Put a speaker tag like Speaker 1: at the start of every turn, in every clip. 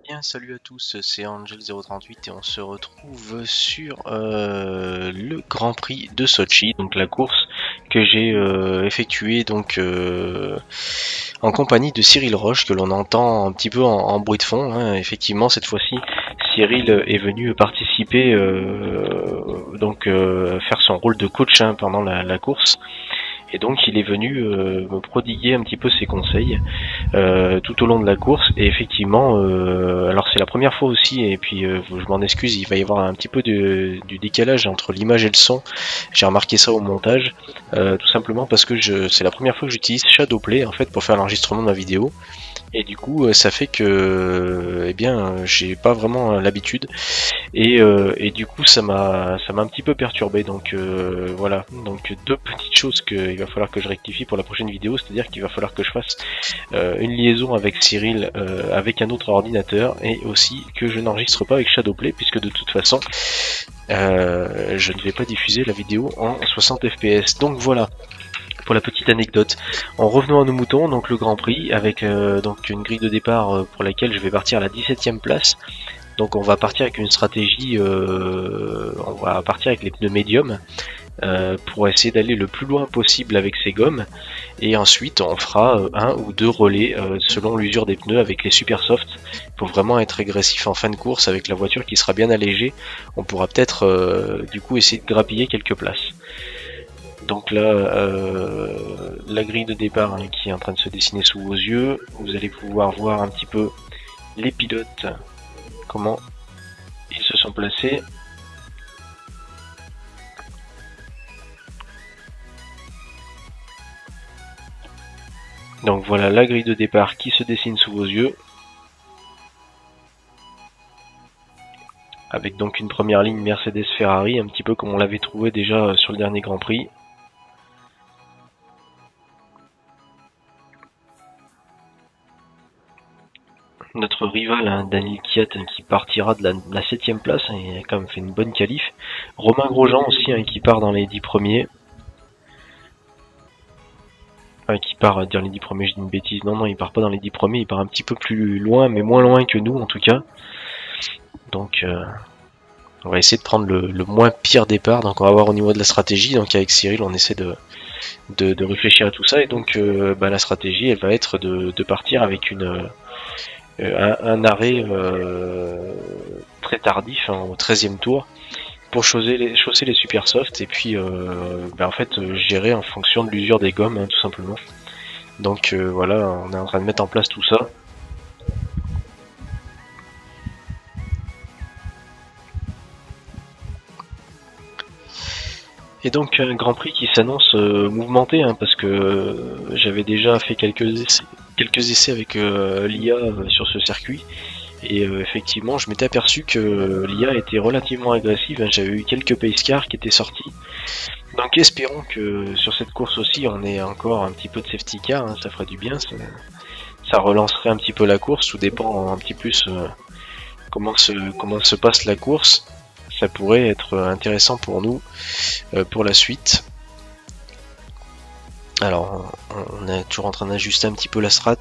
Speaker 1: Bien, salut à tous, c'est Angel038 et on se retrouve sur le Grand Prix de Sochi, donc la course que j'ai effectuée en compagnie de Cyril Roche, que l'on entend un petit peu en bruit de fond, hein. Effectivement, cette fois-ci, Cyril est venu participer, faire son rôle de coach, hein, pendant la course. Et donc il est venu me prodiguer un petit peu ses conseils tout au long de la course. Et effectivement, alors c'est la première fois aussi, et puis je m'en excuse, il va y avoir un petit peu du décalage entre l'image et le son. J'ai remarqué ça au montage, tout simplement parce que c'est la première fois que j'utilise Shadowplay en fait pour faire l'enregistrement de ma vidéo. Et du coup, ça fait que, j'ai pas vraiment l'habitude, et du coup, ça m'a un petit peu perturbé. Donc voilà. Donc deux petites choses qu'il va falloir que je rectifie pour la prochaine vidéo, c'est-à-dire qu'il va falloir que je fasse une liaison avec Cyril avec un autre ordinateur, et aussi que je n'enregistre pas avec Shadowplay, puisque de toute façon, je ne vais pas diffuser la vidéo en 60 fps. Donc voilà pour la petite anecdote. En revenant à nos moutons, donc le Grand Prix, avec donc une grille de départ pour laquelle je vais partir à la 17e place. Donc on va partir avec une stratégie, on va partir avec les pneus médiums pour essayer d'aller le plus loin possible avec ces gommes, et ensuite on fera un ou deux relais selon l'usure des pneus avec les super soft pour vraiment être agressif en fin de course. Avec la voiture qui sera bien allégée, on pourra peut-être du coup essayer de grappiller quelques places. Donc là, la grille de départ, hein, qui est en train de se dessiner sous vos yeux. Vous allez pouvoir voir un petit peu les pilotes, comment ils se sont placés. Donc voilà la grille de départ qui se dessine sous vos yeux, avec donc une première ligne Mercedes-Ferrari, un petit peu comme on l'avait trouvé déjà sur le dernier Grand Prix. Notre rival, hein, Daniel Kiat, hein, qui partira de la 7ème place, hein, il a quand même fait une bonne qualif. Romain Grosjean aussi, hein, qui part dans les 10 premiers. Enfin, qui part dans les 10 premiers, je dis une bêtise. Non, il part pas dans les 10 premiers, il part un petit peu plus loin, mais moins loin que nous en tout cas. Donc on va essayer de prendre le moins pire départ. Donc on va voir au niveau de la stratégie. Donc avec Cyril, on essaie de réfléchir à tout ça. Et donc la stratégie, elle va être de partir avec un arrêt très tardif, hein, au 13e tour, pour chausser les super soft, et puis en fait gérer en fonction de l'usure des gommes, hein, tout simplement. Donc voilà, on est en train de mettre en place tout ça. Et donc un Grand Prix qui s'annonce mouvementé, hein, parce que j'avais déjà fait quelques essais avec l'IA sur ce circuit. Et effectivement, je m'étais aperçu que l'IA était relativement agressive, hein. J'avais eu quelques pace cars qui étaient sortis. Donc espérons que sur cette course aussi, on ait encore un petit peu de safety car, hein, ça ferait du bien, ça relancerait un petit peu la course. Tout dépend un petit plus comment se passe la course. Ça pourrait être intéressant pour nous pour la suite. Alors on est toujours en train d'ajuster un petit peu la strat.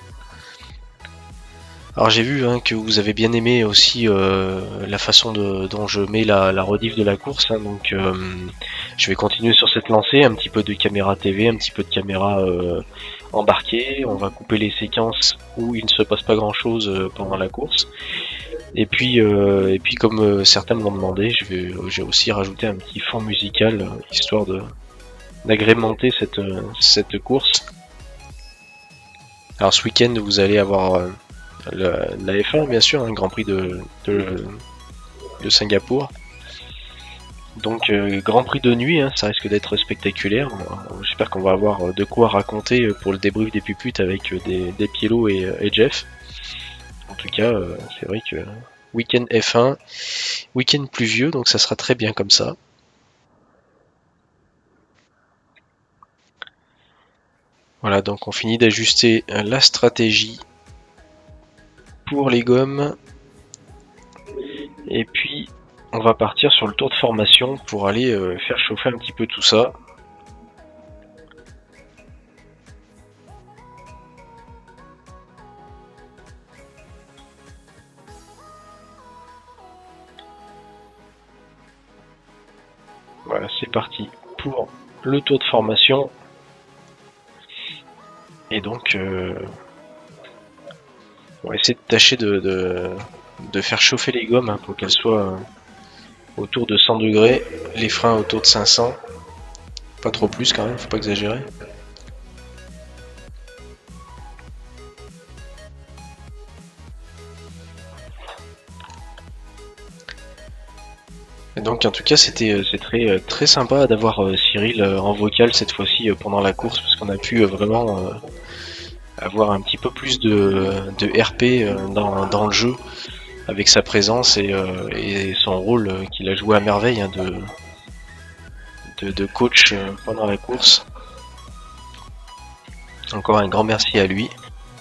Speaker 1: Alors j'ai vu, hein, que vous avez bien aimé aussi la façon dont je mets la rediff de la course, hein. Donc je vais continuer sur cette lancée, un petit peu de caméra TV, un petit peu de caméra embarquée. On va couper les séquences où il ne se passe pas grand chose pendant la course. Et puis comme certains m'ont demandé, j'ai aussi rajouté un petit fond musical, histoire d'agrémenter cette course. Alors ce week-end vous allez avoir la F1, bien sûr, un Grand Prix de Singapour. Donc Grand Prix de nuit, hein, ça risque d'être spectaculaire. J'espère qu'on va avoir de quoi raconter pour le débrief des puputes avec des Pielo et Jeff. En tout cas, c'est vrai que week-end F1, week-end pluvieux, donc ça sera très bien comme ça. Voilà, donc on finit d'ajuster la stratégie pour les gommes. Et puis on va partir sur le tour de formation pour aller faire chauffer un petit peu tout ça. Voilà, c'est parti pour le tour de formation. Et donc, on va essayer de tâcher de faire chauffer les gommes hein, pour qu'elles soient autour de 100 degrés, les freins autour de 500. Pas trop plus quand même, faut pas exagérer. Et donc en tout cas c'est très sympa d'avoir Cyril en vocal cette fois-ci pendant la course parce qu'on a pu vraiment avoir un petit peu plus de RP dans le jeu avec sa présence et son rôle qu'il a joué à merveille hein, de coach pendant la course. Encore un grand merci à lui.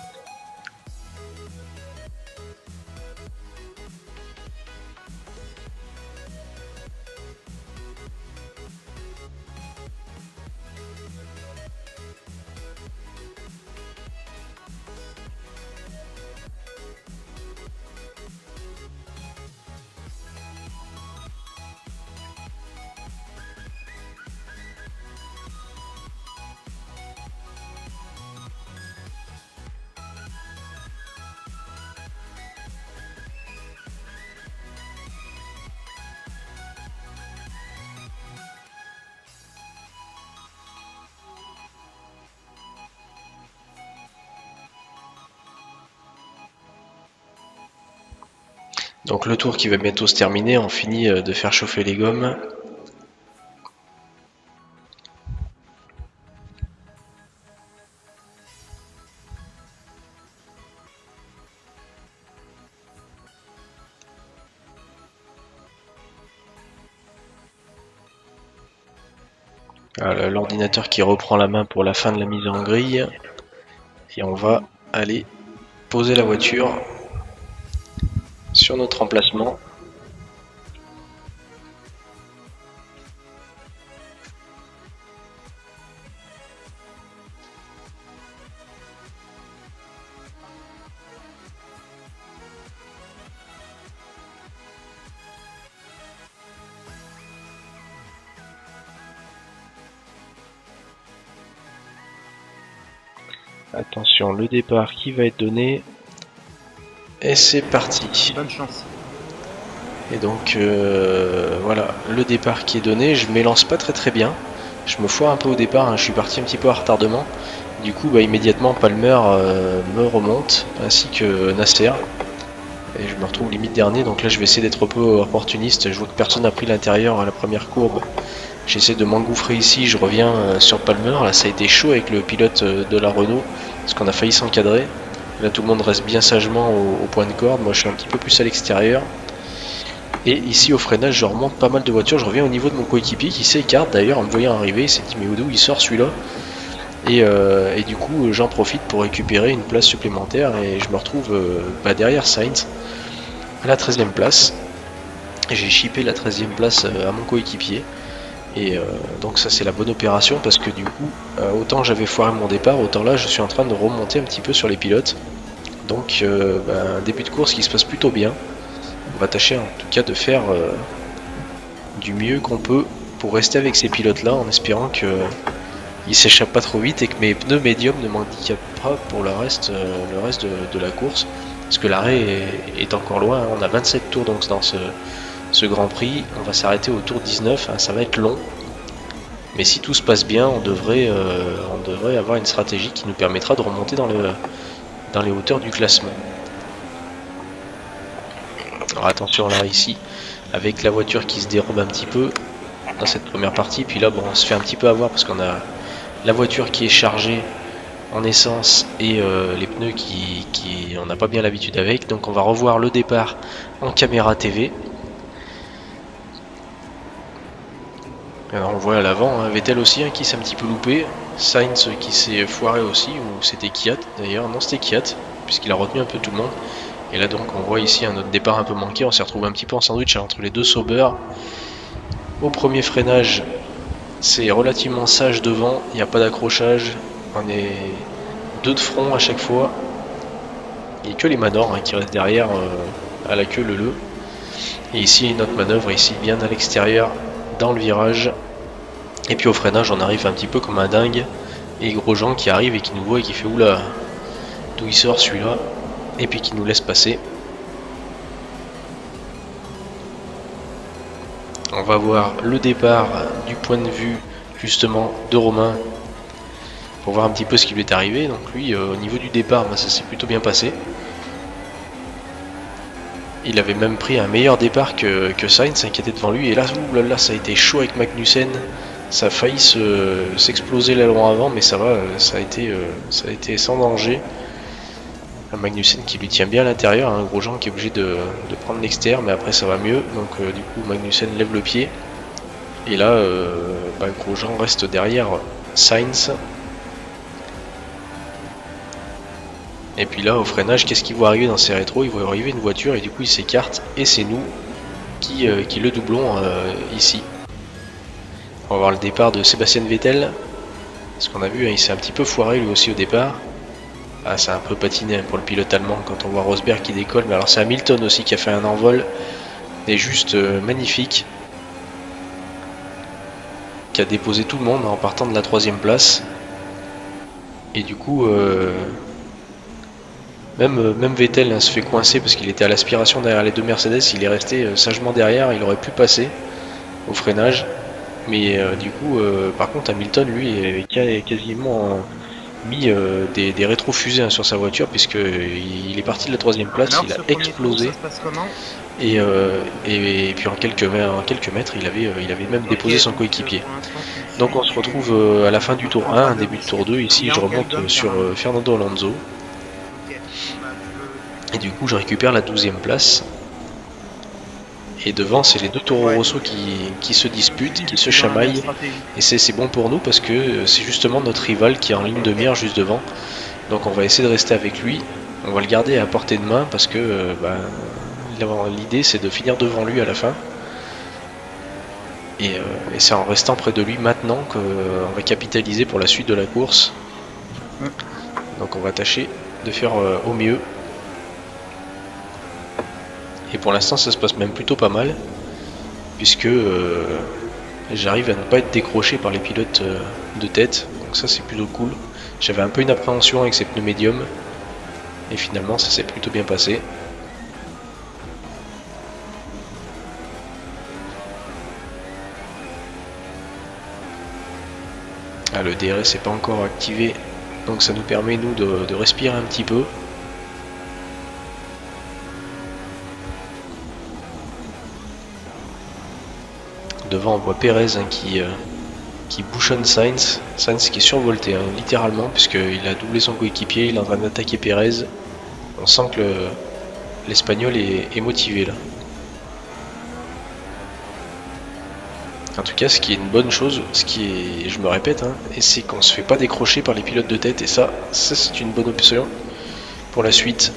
Speaker 1: Donc le tour qui va bientôt se terminer, on finit de faire chauffer les gommes. Voilà, l'ordinateur qui reprend la main pour la fin de la mise en grille. Et on va aller poser la voiture sur notre emplacement. Attention, le départ qui va être donné. Et c'est parti.
Speaker 2: Bonne chance.
Speaker 1: Et donc voilà, le départ qui est donné. Je m'élance pas très bien. Je me foire un peu au départ, hein. Je suis parti un petit peu à retardement. Du coup, bah, immédiatement, Palmer me remonte, ainsi que Nasser. Et je me retrouve limite dernier. Donc là, je vais essayer d'être un peu opportuniste. Je vois que personne n'a pris l'intérieur à la première courbe. J'essaie de m'engouffrer ici. Je reviens sur Palmer. Là, ça a été chaud avec le pilote de la Renault, parce qu'on a failli s'encadrer. Là, tout le monde reste bien sagement au point de corde. Moi, je suis un petit peu plus à l'extérieur. Et ici, au freinage, je remonte pas mal de voitures. Je reviens au niveau de mon coéquipier qui s'écarte d'ailleurs en me voyant arriver. Il s'est dit, mais d'où il sort celui-là? Et du coup, j'en profite pour récupérer une place supplémentaire. Et je me retrouve derrière Sainz à la 13e place. J'ai chippé la 13e place à mon coéquipier. Et donc ça c'est la bonne opération parce que du coup autant j'avais foiré mon départ, autant là je suis en train de remonter un petit peu sur les pilotes. Donc un début de course qui se passe plutôt bien. On va tâcher en tout cas de faire du mieux qu'on peut pour rester avec ces pilotes là en espérant qu'ils s'échappent pas trop vite et que mes pneus médiums ne m'handicapent pas pour le reste de la course. Parce que l'arrêt est encore loin, hein. On a 27 tours donc dans ce Grand Prix, on va s'arrêter au tour 19, hein, ça va être long, mais si tout se passe bien, on devrait avoir une stratégie qui nous permettra de remonter dans les hauteurs du classement. Alors attention là ici, avec la voiture qui se dérobe un petit peu dans cette première partie, puis là bon, on se fait un petit peu avoir parce qu'on a la voiture qui est chargée en essence et les pneus qui on n'a pas bien l'habitude avec, donc on va revoir le départ en caméra TV. Alors on voit à l'avant, hein, Vettel aussi hein, qui s'est un petit peu loupé, Sainz qui s'est foiré aussi, ou c'était Kvyat d'ailleurs, non c'était Kvyat, puisqu'il a retenu un peu tout le monde. Et là donc on voit ici un autre départ un peu manqué, on s'est retrouvé un petit peu en sandwich entre les deux Sauber. Au premier freinage, c'est relativement sage devant, il n'y a pas d'accrochage, on est deux de front à chaque fois. Il n'y a que les Manor hein, qui restent derrière à la queue leu. Et ici une autre manœuvre, ici bien à l'extérieur dans le virage. Et puis au freinage on arrive un petit peu comme un dingue. Et Grosjean qui arrive et qui nous voit et qui fait oula, d'où il sort celui-là. Et puis qui nous laisse passer. On va voir le départ du point de vue justement de Romain. Pour voir un petit peu ce qui lui est arrivé. Donc lui au niveau du départ ça s'est plutôt bien passé. Il avait même pris un meilleur départ que Sainz qui était devant lui. Et là, oulala, ça a été chaud avec Magnussen. Ça a failli s'exploser l'aileron avant, mais ça va, ça a été sans danger. Un Magnussen qui lui tient bien à l'intérieur, un Grosjean qui est obligé de prendre l'extérieur, mais après ça va mieux. Donc du coup Magnussen lève le pied. Et là, Grosjean reste derrière Sainz. Et puis là, au freinage, qu'est-ce qu'il voit arriver dans ses rétros? Il voit arriver une voiture et du coup il s'écarte. Et c'est nous qui le doublons ici. On va voir le départ de Sébastien Vettel. Ce qu'on a vu, hein, il s'est un petit peu foiré lui aussi au départ. Ah, c'est un peu patiné pour le pilote allemand quand on voit Rosberg qui décolle. Mais alors c'est Hamilton aussi qui a fait un envol. Et juste magnifique. Qui a déposé tout le monde en partant de la 3e place. Et du coup... Même Vettel hein, se fait coincer parce qu'il était à l'aspiration derrière les deux Mercedes, il est resté sagement derrière, il aurait pu passer au freinage. Mais du coup, par contre Hamilton lui a quasiment mis des rétrofusées hein, sur sa voiture puisque il est parti de la 3e place, alors, il a explosé. Et puis en quelques mètres, il avait même déposé son coéquipier. Donc on se retrouve à la fin du tour 1, début de tour 2, ici je remonte sur Fernando Alonso. Et du coup je récupère la 12e place. Et devant c'est les deux Toro Rosso qui se disputent, qui se chamaillent. Et c'est bon pour nous parce que c'est justement notre rival qui est en ligne de mire juste devant. Donc on va essayer de rester avec lui. On va le garder à portée de main parce que l'idée c'est de finir devant lui à la fin. Et c'est en restant près de lui maintenant qu'on va capitaliser pour la suite de la course. Donc on va tâcher de faire au mieux. Et pour l'instant ça se passe même plutôt pas mal. Puisque j'arrive à ne pas être décroché par les pilotes de tête. Donc ça c'est plutôt cool. J'avais un peu une appréhension avec ces pneus médiums. Et finalement ça s'est plutôt bien passé. Ah, le DRS n'est pas encore activé. Donc ça nous permet nous de respirer un petit peu. Devant on voit Perez hein, qui bouchonne Sainz. Sainz qui est survolté hein, littéralement puisqu'il a doublé son coéquipier, il est en train d'attaquer Perez. On sent que l'Espagnol est motivé là. En tout cas ce qui est une bonne chose, je me répète, hein, c'est qu'on se fait pas décrocher par les pilotes de tête et ça c'est une bonne option pour la suite.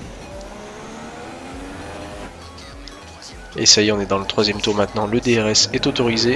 Speaker 1: Et ça y est, on est dans le 3e tour maintenant, le DRS est autorisé.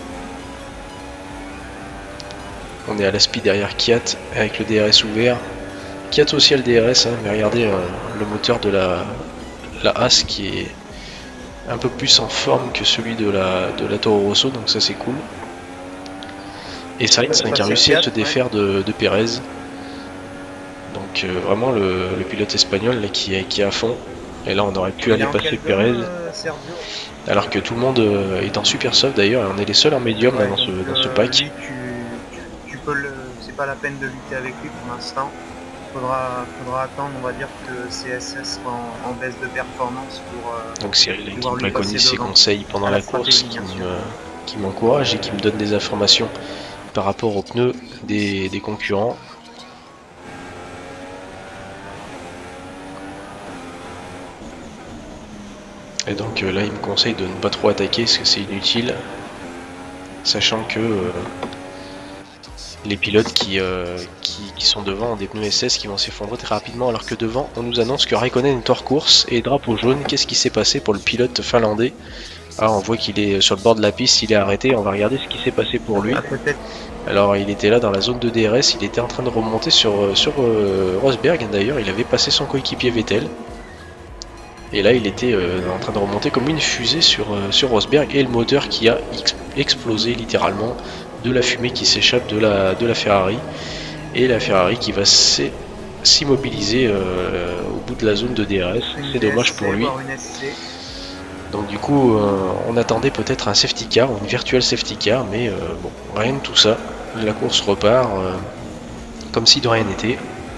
Speaker 1: On est à la speed derrière Kiat avec le DRS ouvert. Kiat aussi a le DRS, hein, mais regardez le moteur de la Haas qui est un peu plus en forme que celui de la Toro Rosso, donc ça c'est cool. Et Sainz qui a réussi à se défaire de Perez. Donc vraiment le pilote espagnol là, qui est à fond. Et là on aurait pu aller passer Perez. Alors que tout le monde est en super soft d'ailleurs, et on est les seuls en médium là, dans ce pack.
Speaker 2: C'est pas la peine de lutter avec lui pour l'instant. Faudra attendre, on va dire, que CSS soit en baisse de performance pour...
Speaker 1: Donc Cyril qui m'a connu ses conseils pendant la course, qui m'encourage et qui me donne des informations par rapport aux pneus des concurrents. Et donc là il me conseille de ne pas trop attaquer parce que c'est inutile. Sachant que les pilotes qui sont devant ont des pneus SS qui vont s'effondrer très rapidement, alors que devant on nous annonce que Raikkonen est hors course et drapeau jaune. Qu'est-ce qui s'est passé pour le pilote finlandais? Ah, on voit qu'il est sur le bord de la piste, il est arrêté, on va regarder ce qui s'est passé pour lui. Alors il était là dans la zone de DRS, il était en train de remonter sur Rosberg d'ailleurs, il avait passé son coéquipier Vettel. Et là il était en train de remonter comme une fusée sur Rosberg et le moteur qui a exploser littéralement de la fumée qui s'échappe de la Ferrari, et la Ferrari qui va s'immobiliser au bout de la zone de DRS. C'est dommage pour lui. Donc du coup on attendait peut-être un safety car, une virtuelle safety car, mais bon, rien de tout ça. La course repart comme si de rien n'était.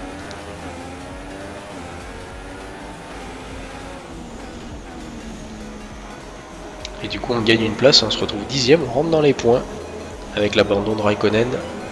Speaker 1: Et du coup on gagne une place, on se retrouve 10e, on rentre dans les points avec l'abandon de Raikkonen.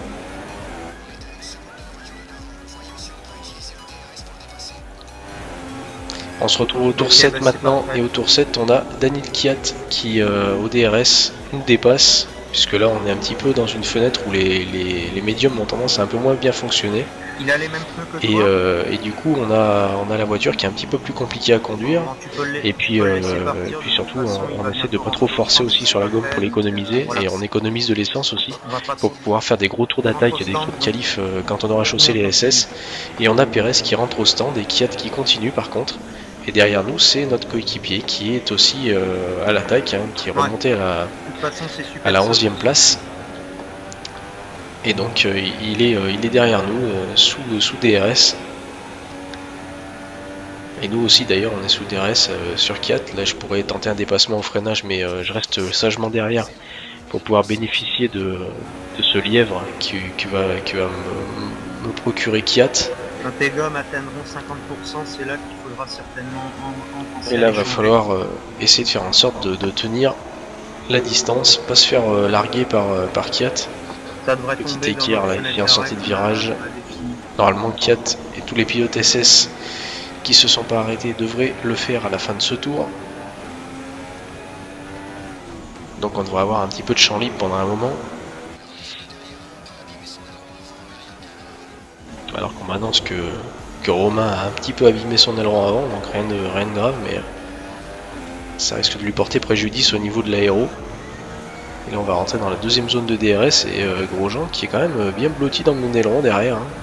Speaker 1: On se retrouve au tour 7 maintenant, et au tour 7 on a Daniil Kvyat qui au DRS nous dépasse, puisque là on est un petit peu dans une fenêtre où les médiums ont tendance à un peu moins bien fonctionner.
Speaker 2: Il a les mêmes pneus que toi.
Speaker 1: Et du coup on a la voiture qui est un petit peu plus compliquée à conduire, et puis surtout on essaie de pas trop forcer aussi sur la gomme pour l'économiser, et on économise de l'essence aussi pour pouvoir faire des gros tours d'attaque, des tours de qualif quand on aura chaussé les SS. Et on a Perez qui rentre au stand et Kvyat qui continue par contre. Et derrière nous, c'est notre coéquipier qui est aussi à l'attaque, hein, qui est remonté à la 11e place. Et donc il est derrière nous, sous DRS. Et nous aussi d'ailleurs, on est sous DRS sur Kvyat. Là, je pourrais tenter un dépassement au freinage, mais je reste sagement derrière pour pouvoir bénéficier de ce lièvre qui va me procurer Kvyat.
Speaker 2: Quand tes gommes atteindront 50%, c'est là qu'il faudra certainement en penser.
Speaker 1: Et là, va falloir essayer de faire en sorte de tenir la distance, pas se faire larguer par Kvyat. Petit équerre là, ici en sortie de virage. Normalement, Kvyat et tous les pilotes SS qui se sont pas arrêtés devraient le faire à la fin de ce tour. Donc on devrait avoir un petit peu de champ libre pendant un moment. Alors qu'on m'annonce que Romain a un petit peu abîmé son aileron avant, donc rien de grave, mais ça risque de lui porter préjudice au niveau de l'aéro. Et là on va rentrer dans la deuxième zone de DRS, et Grosjean qui est quand même bien blotti dans mon aileron derrière. Hein.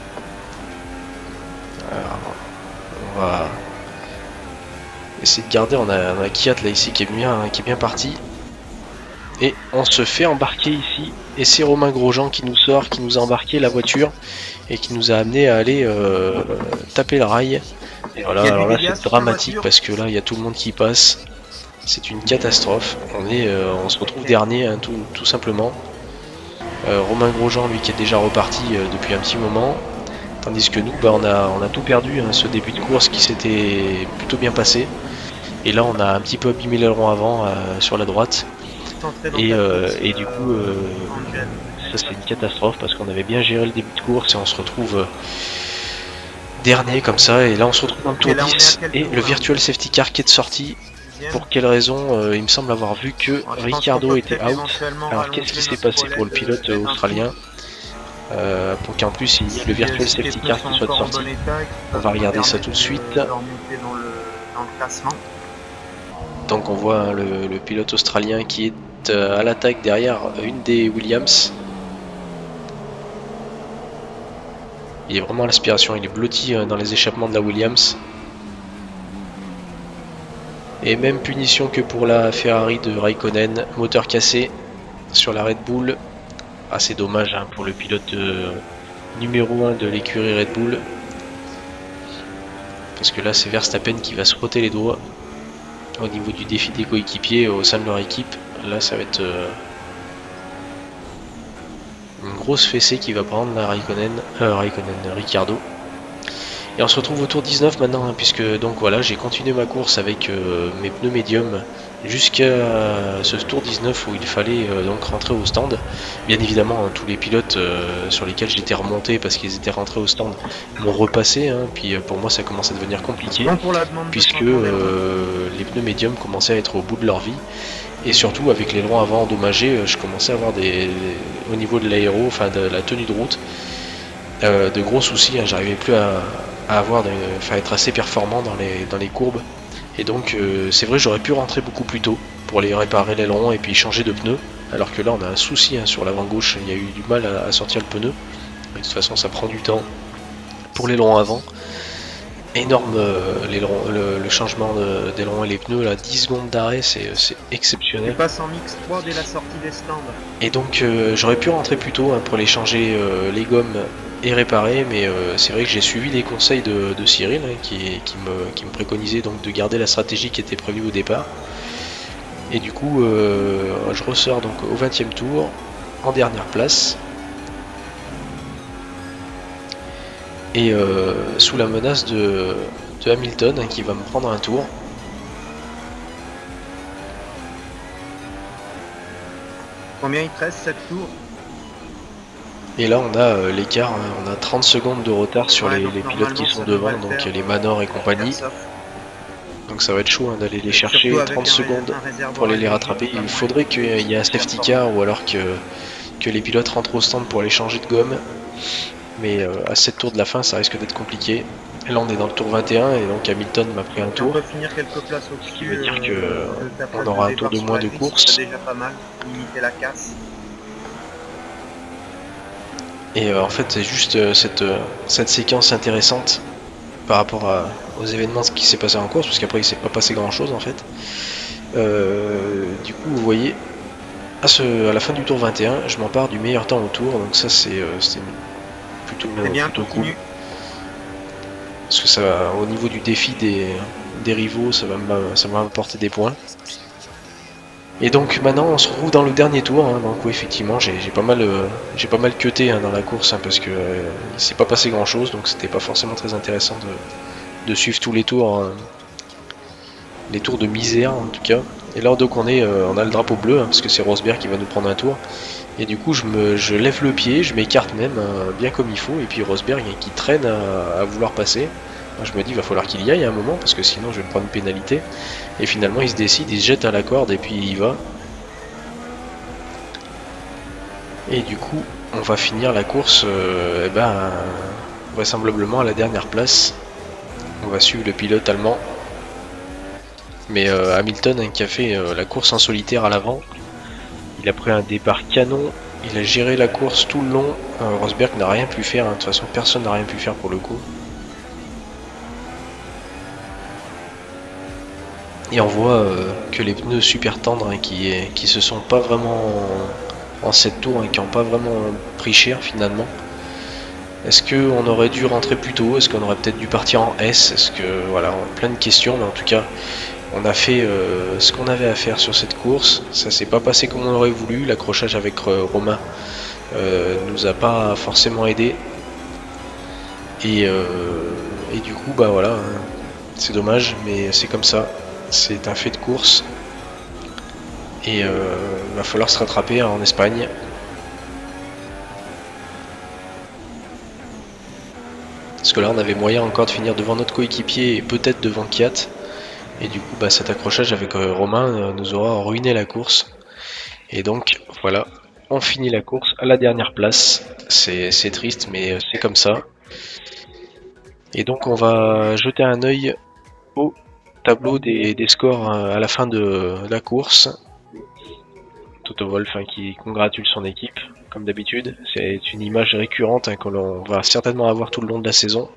Speaker 1: Alors, on va essayer de garder, on a Kvyat là ici qui est bien parti. Et on se fait embarquer ici, et c'est Romain Grosjean qui nous sort, qui nous a embarqué la voiture et qui nous a amené à aller taper le rail. Et voilà, alors là c'est dramatique parce que là il y a tout le monde qui passe, c'est une catastrophe. On se retrouve dernier, hein, tout simplement. Romain Grosjean lui qui est déjà reparti depuis un petit moment, tandis que nous bah, on a tout perdu, hein, ce début de course qui s'était plutôt bien passé. Et là on a un petit peu abîmé l'aileron avant sur la droite. Et du coup ça c'est une catastrophe parce qu'on avait bien géré le début de course et on se retrouve dernier comme ça. Et là on se retrouve dans le tour 10 et le virtual safety car qui est de sortie. Pour quelle raison? Il me semble avoir vu que Ricciardo était out. Alors qu'est-ce qui s'est passé pour le pilote australien pour qu'en plus il y ait le virtual safety car qui soit de sortie? On va regarder ça tout de suite. Donc on voit hein, le pilote australien qui est à l'attaque derrière une des Williams. Il est vraiment à l'aspiration, il est blotti dans les échappements de la Williams. Et même punition que pour la Ferrari de Raikkonen, moteur cassé sur la Red Bull. Ah c'est dommage hein, pour le pilote numéro 1 de l'écurie Red Bull. Parce que là c'est Verstappen qui va se frotter les doigts au niveau du défi des coéquipiers au sein de leur équipe. Là ça va être une grosse fessée qui va prendre la Ricciardo. Et on se retrouve au tour 19 maintenant, hein, puisque donc voilà, j'ai continué ma course avec mes pneus médiums jusqu'à ce tour 19 où il fallait donc rentrer au stand. Bien évidemment, hein, tous les pilotes sur lesquels j'étais remonté parce qu'ils étaient rentrés au stand m'ont repassé, hein, puis pour moi ça commence à devenir compliqué puisque les pneus médiums commençaient à être au bout de leur vie. Et surtout avec l'aileron avant endommagé, je commençais à avoir au niveau de l'aéro, enfin de la tenue de route, de gros soucis, hein, j'arrivais plus à être assez performant dans les courbes. Et donc c'est vrai, j'aurais pu rentrer beaucoup plus tôt pour aller réparer l'aileron et puis changer de pneu, alors que là on a un souci hein, sur l'avant gauche, il y a eu du mal à sortir le pneu. Et de toute façon ça prend du temps pour l'aileron avant. énorme le changement d'aileron et les pneus, là, 10 secondes d'arrêt, c'est exceptionnel.
Speaker 2: Tu passes en mix 3 dès la sortie des stands.
Speaker 1: Et donc j'aurais pu rentrer plus tôt hein, pour les changer les gommes et réparer, mais c'est vrai que j'ai suivi les conseils de Cyril hein, qui me préconisait donc de garder la stratégie qui était prévue au départ. Et du coup je ressors donc au 20e tour en dernière place. Et sous la menace de Hamilton hein, qui va me prendre un tour.
Speaker 2: Combien il te reste, 7 tours?
Speaker 1: Et là on a l'écart, hein, on a 30 secondes de retard sur les pilotes qui sont devant, donc les Manor et compagnie. Donc ça va être chaud hein, d'aller les chercher, 30 secondes pour aller les rattraper. Il faudrait qu'il y ait un safety car ou alors que les pilotes rentrent au stand pour aller changer de gomme. Mais à 7 tours de la fin ça risque d'être compliqué. Et là on est dans le tour 21 et donc Hamilton m'a pris un tour.
Speaker 2: On peut finir quelques places au-dessus.
Speaker 1: Ce qui veut dire qu'on aura un tour de moins de course.
Speaker 2: C'est déjà pas mal, limiter la casse.
Speaker 1: Et en fait c'est juste cette séquence intéressante par rapport aux événements qui s'est passé en course, parce qu'après il s'est pas passé grand chose en fait. Du coup vous voyez à la fin du tour 21 je m'empare du meilleur temps au tour, donc ça c'est plutôt cool. Parce que ça, au niveau du défi des rivaux, ça va m'apporter des points. Et donc maintenant on se retrouve dans le dernier tour, hein, donc oui, effectivement j'ai pas mal cuté hein, dans la course hein, parce que il s'est pas passé grand chose, donc c'était pas forcément très intéressant de suivre tous les tours, hein, les tours de misère en tout cas. Et là donc on a le drapeau bleu hein, parce que c'est Rosberg qui va nous prendre un tour. Et du coup je lève le pied, je m'écarte même bien comme il faut, et puis Rosberg qui traîne à vouloir passer. Moi, je me dis il va falloir qu'il y aille à un moment parce que sinon je vais me prendre une pénalité. Et finalement il se décide, il se jette à la corde et puis il y va. Et du coup on va finir la course vraisemblablement à la dernière place. On va suivre le pilote allemand. Mais Hamilton hein, qui a fait la course en solitaire à l'avant. Il a pris un départ canon, il a géré la course tout le long. Rosberg n'a rien pu faire, hein. De toute façon personne n'a rien pu faire pour le coup. Et on voit que les pneus super tendres hein, qui se sont pas vraiment en 7 tours, hein, qui n'ont pas vraiment pris cher finalement. Est-ce qu'on aurait dû rentrer plus tôt? Est-ce qu'on aurait peut-être dû partir en S? Est-ce que voilà, plein de questions, mais en tout cas on a fait ce qu'on avait à faire sur cette course. Ça s'est pas passé comme on aurait voulu. L'accrochage avec Romain nous a pas forcément aidé. Et du coup bah voilà, hein, c'est dommage, mais c'est comme ça. C'est un fait de course. Et va falloir se rattraper hein, en Espagne. Parce que là on avait moyen encore de finir devant notre coéquipier et peut-être devant Kvyat. Et du coup bah, cet accrochage avec Romain nous aura ruiné la course. Et donc voilà, on finit la course à la dernière place. C'est triste mais c'est comme ça. Et donc on va jeter un œil au tableau des scores à la fin de la course. Toto Wolff hein, qui congratule son équipe comme d'habitude. C'est une image récurrente hein, que l'on va certainement avoir tout le long de la saison.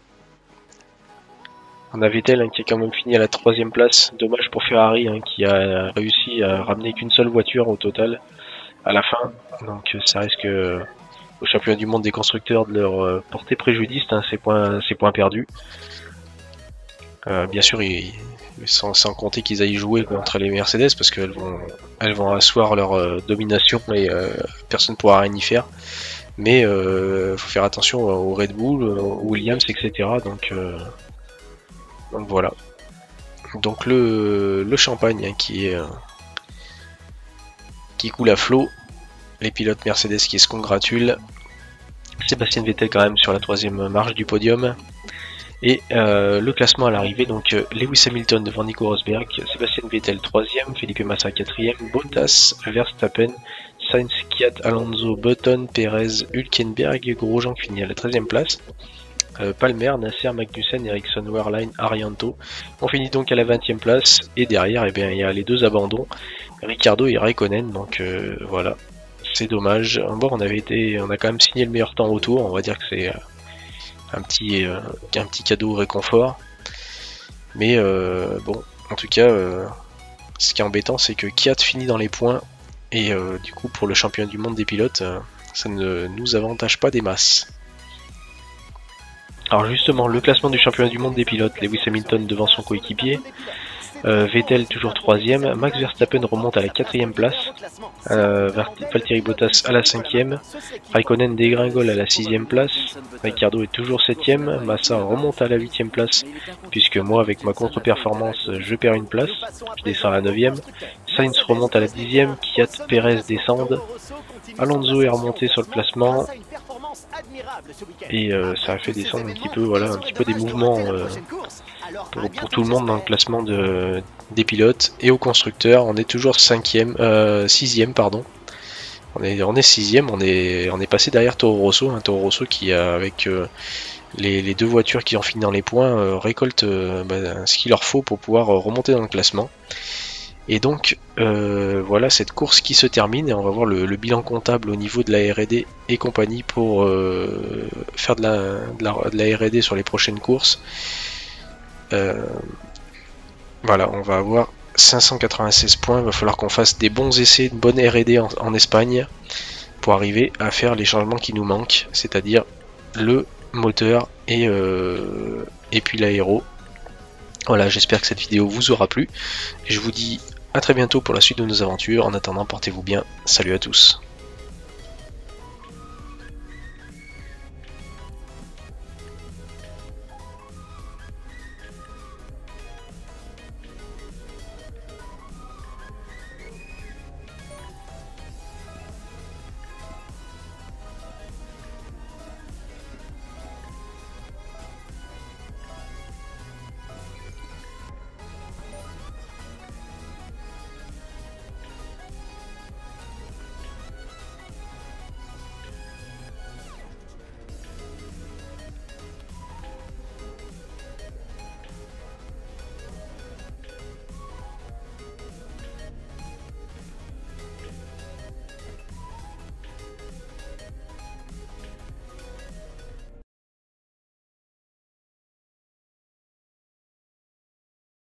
Speaker 1: On a Vettel hein, qui a quand même fini à la 3ème place. Dommage pour Ferrari hein, qui a réussi à ramener qu'une seule voiture au total à la fin. Donc ça risque au championnat du monde des constructeurs de leur porter préjudice hein, ces points perdus. Bien sûr, sans compter qu'ils aillent jouer contre les Mercedes parce qu'elles vont asseoir leur domination et personne ne pourra rien y faire. Mais faut faire attention aux Red Bull, aux Williams, etc. Donc voilà. Donc le champagne hein, qui coule à flot. Les pilotes Mercedes qui se congratulent. Sébastien Vettel quand même sur la 3ème marche du podium. Et le classement à l'arrivée, donc Lewis Hamilton devant Nico Rosberg, Sébastien Vettel 3ème, Felipe Massa 4ème, Bottas, Verstappen, Sainz, Kvyat, Alonso, Button, Perez, Hülkenberg, Grosjean qui finit à la 13ème place. Palmer, Nasser, Magnussen, Ericsson, Wehrlein, Arianto. On finit donc à la 20ème place et derrière eh bien, il y a les deux abandons, Ricciardo et Raikkonen, donc voilà, c'est dommage. Bon, on a quand même signé le meilleur temps au tour, on va dire que un petit cadeau réconfort. Mais bon, en tout cas, ce qui est embêtant, c'est que Kiat finit dans les points, et du coup pour le championnat du monde des pilotes, ça ne nous avantage pas des masses. Alors justement, le classement du championnat du monde des pilotes, Lewis Hamilton devant son coéquipier, Vettel toujours 3ème, Max Verstappen remonte à la 4ème place, Valtteri Bottas à la 5ème, Raikkonen dégringole à la 6ème place, Ricciardo est toujours 7ème, Massa remonte à la 8ème place, puisque moi avec ma contre-performance je perds une place, je descends à la 9ème, Sainz remonte à la 10ème, Kvyat, Perez descendent, Alonso est remonté sur le classement, et ça a fait descendre un petit peu, voilà, un petit peu des mouvements pour tout le monde dans le classement des pilotes. Et au constructeur, on est toujours 6ème pardon. On est 6ème, on est passé derrière Toro Rosso, Toro Rosso qui avec les deux voitures qui ont fini dans les points récolte ce qu'il leur faut pour pouvoir remonter dans le classement. Et donc voilà cette course qui se termine, et on va voir le bilan comptable au niveau de la R&D et compagnie pour faire de la R&D sur les prochaines courses. Voilà, on va avoir 596 points, il va falloir qu'on fasse des bons essais, une bonne R&D en Espagne pour arriver à faire les changements qui nous manquent, c'est-à-dire le moteur et puis l'aéro. Voilà, j'espère que cette vidéo vous aura plu, et je vous dis à très bientôt pour la suite de nos aventures. En attendant, portez-vous bien, salut à tous.